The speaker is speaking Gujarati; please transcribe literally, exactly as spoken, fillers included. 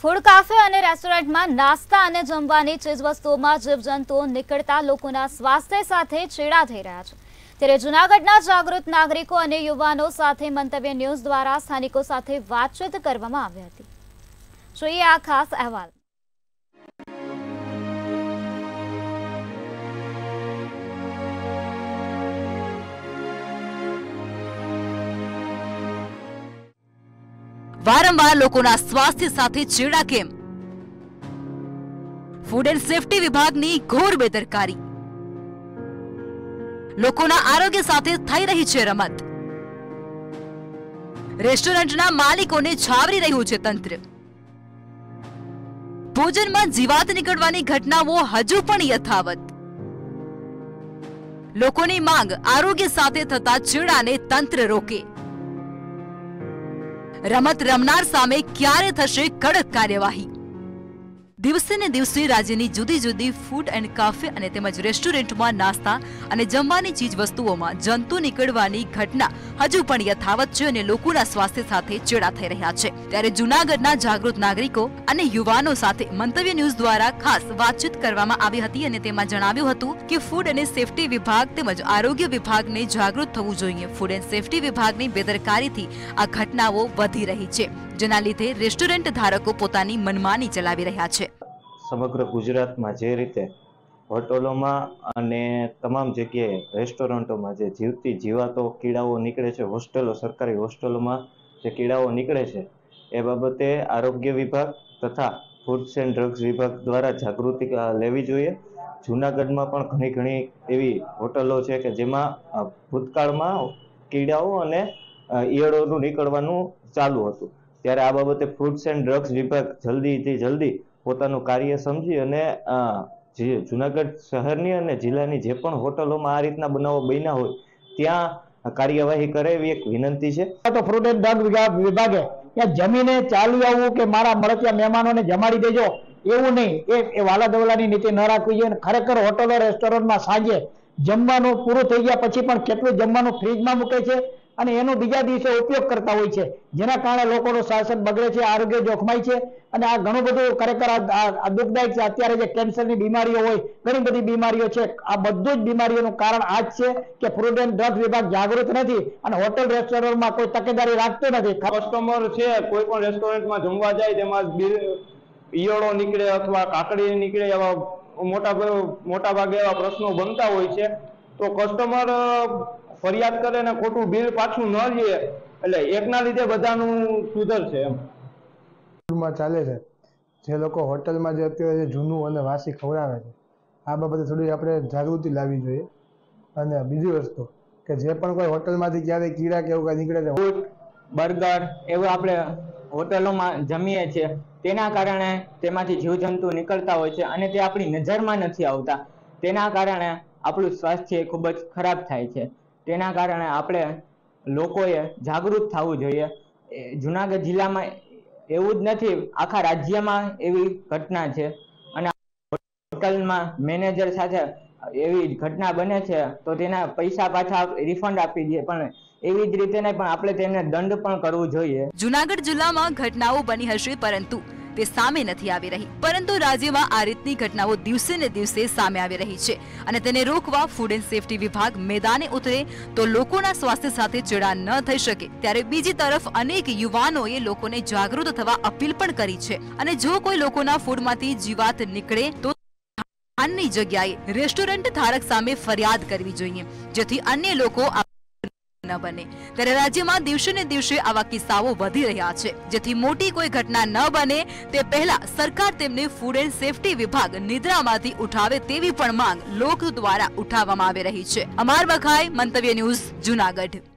ફૂડ કાફે અને રેસ્ટોરન્ટમાં નાસ્તા અને જમવાની ચીજવસ્તુઓમાં જીવજંતુઓ નીકળતા લોકોના સ્વાસ્થ્ય સાથે ચેડા થઈ રહ્યા છે। ત્યારે જૂનાગઢના જાગૃત નાગરિકો અને યુવાનો સાથે મંતવ્ય ન્યૂઝ દ્વારા સ્થાનિકો સાથે વાતચીત કરવામાં આવી હતી। જોઈએ આ ખાસ અહેવાલ। वारंवार लोकोना स्वास्थ्य साथे चेड़ा केम? फूड एंड सेफ्टी विभागनी घोर बेदरकारी। लोकोना आरोग्य साथे थई रही छे रमत। रेस्टोरंटना मालिकोने छावरी रह्युं छे तंत्र। भोजનમાં જીવાત નીકળવાની ઘટનાઓ હજુ પણ યથાવત। લોકોની માંગ આરોગ્ય સાથે થતા ચેડાને તંત્ર રોકે। રમત રમનાર સામે ક્યારે થશે કડક કાર્યવાહી? દિવસે ને દિવસે રાજ્યની જુદી જુદી ફૂડ એન્ડ કાફે અને તેમજ રેસ્ટોરન્ટમાં નાસ્તા અને જમવાની ચીજ વસ્તુઓમાં જંતુ નીકળવાની ઘટના હજુ પણ યથાવત છે અને લોકોના સ્વાસ્થ્ય સાથે ચેડા થઈ રહ્યા છે। ત્યારે જૂનાગઢના જાગૃત નાગરિકો અને યુવાનો સાથે મંતવ્ય ન્યૂઝ દ્વારા ખાસ વાતચીત કરવામાં આવી હતી અને તેમાં જણાવ્યું હતું કે ફૂડ અને સેફટી વિભાગ તેમજ આરોગ્ય વિભાગને જાગૃત થવું જોઈએ। ફૂડ એન્ડ સેફટી વિભાગની બેદરકારીથી આ ઘટનાઓ વધી રહી છે, જેના લીધે રેસ્ટોરન્ટ ધારકો પોતાની મનમાની ચલાવી રહ્યા છે। સમગ્ર ગુજરાતમાં જે રીતે હોટલોમાં અને તમામ જગ્યાએ રેસ્ટોરન્ટોમાં જે જીવતી જીવાતો કીડાઓ નીકળે છે, હોસ્ટેલો સરકારી હોસ્ટેલોમાં જે કીડાઓ નીકળે છે એ બાબતે આરોગ્ય વિભાગ તથા ફૂડ્સ એન્ડ ડ્રગ્સ વિભાગ દ્વારા જાગૃતિ લેવી જોઈએ। જૂનાગઢમાં પણ ઘણી ઘણી એવી હોટલો છે કે જેમાં ભૂતકાળમાં કીડાઓ અને ઈયળોનું નીકળવાનું ચાલુ હતું, ત્યારે આ બાબતે ફૂડ્સ એન્ડ ડ્રગ્સ વિભાગ જલ્દીથી જલ્દી પોતાનું કાર્ય સમજી અને જે જૂનાગઢ શહેરની અને જિલ્લાની જે પણ હોટલોમાં આ રીતના બનાવો બન્યા હોય ત્યાં કાર્યવાહી કરે એવી એક વિનંતી છે। તો ફૂડ એન્ડ ડ્રગ વિભાગે ત્યાં જમીને ચાલી આવવું કે મારા મળતિયા મહેમાનોને જમાડી દેજો એવું નહીં, એ વાલાદવલાની નીતિ ન રાખવી જોઈએ। ખરેખર હોટલો રેસ્ટોરન્ટમાં સાંજે જમવાનું પૂરું થઈ ગયા પછી પણ કેટલું જમવાનું ફ્રીજમાં મૂકે છે અને એનો બીજા દિવસે ઉપયોગ કરતા હોય છે, જેના કારણે લોકોનું સ્વાસ્થ્ય બગડે છે, આરોગ્ય જોખમાય છે અને આ ઘણું બધું ખરેખર આ દુઃખદાયક છે। અત્યારે જે કેન્સરની બીમારીઓ હોય, ઘણી બધી બીમારીઓ છે, આ બધું જ બીમારીઓનું કારણ આ જ છે કે ફૂડ એન્ડ ડ્રગ વિભાગ જાગૃત નથી અને હોટલ રેસ્ટોરન્ટમાં કોઈ તકેદારી રાખતું નથી। કસ્ટમર છે કોઈ પણ રેસ્ટોરન્ટમાં જમવા જાય તેમાં ઈયળો નીકળે અથવા કાકડી નીકળે એવા મોટા મોટા ભાગે એવા પ્રશ્નો બનતા હોય છે, તો કસ્ટમર ફરિયાદ કરે ને ખોટું બિલ પાછું ન લે એટલે એકના લીધે બધાનું સુધરશે એમ માં ચાલે છે। જે લોકો હોટલમાં જે અત્યારે જૂનું અને વાસી ખવડાવે છે આ બાબતે થોડી આપણે જાગૃતિ લાવવી જોઈએ। અને બીજી વસ્તુ કે જે પણ કોઈ હોટલમાંથી ક્યારેય કીડા કે એવું કાંઈ નીકળે છે, ફૂડ બર્ગર એવું આપણે હોટલોમાં જમીએ છીએ તેના કારણે તેમાંથી જીવજંતુ નીકળતા હોય છે અને તે આપણી નજરમાં નથી આવતા, તેના કારણે આપણું સ્વાસ્થ્ય ખૂબ જ ખરાબ થાય છે। તેના કારણે આપણે લોકોએ જાગૃત થવું જોઈએ। જૂનાગઢ જિલ્લામાં એવું જ નથી, આખા રાજ્યમાં એવી ઘટના છે અને હોટલમાં મેનેજર સાથે એવી ઘટના બને છે તો તેના પૈસા પાછા રિફંડ આપી દે, પણ એવી જ રીતે નહીં પણ આપણે તેને દંડ પણ કરવું જોઈએ। જૂનાગઢ જિલ્લામાં ઘટનાઓ બની હશે પરંતુ તે સામે નથી આવી રહી, પરંતુ રાજ્યમાં આ રીતની ઘટનાઓ દિવસે ને દિવસે સામે આવી રહી છે અને તેને રોકવા ફૂડ એન્ડ સેફટી વિભાગ મેદાને ઉતરે તો લોકોના સ્વાસ્થ્ય સાથે ચેડા ન થઈ શકે। ત્યારે બીજી તરફ અનેક યુવાનોએ લોકોને જાગૃત થવા અપીલ પણ કરી છે અને જો કોઈ લોકોના ફૂડમાંથી જીવાત નીકળે તો અન્ય જગ્યાએ રેસ્ટોરન્ટ ધારક સામે ફરિયાદ કરવી જોઈએ, જેથી અન્ય લોકો ન બને। ત્યારે રાજ્યમાં દિવસે ને દિવસે આવા કિસ્સાઓ વધી રહ્યા છે, જેથી મોટી કોઈ ઘટના ન બને તે પહેલા સરકાર તેમને ફૂડ એન્ડ સેફટી વિભાગ નિદ્રામાંથી ઉઠાવે તેવી પણ માંગ લોકો દ્વારા ઉઠાવવામાં આવી રહી છે। અમર બખાઈ, મંતવ્ય ન્યૂઝ, જૂનાગઢ।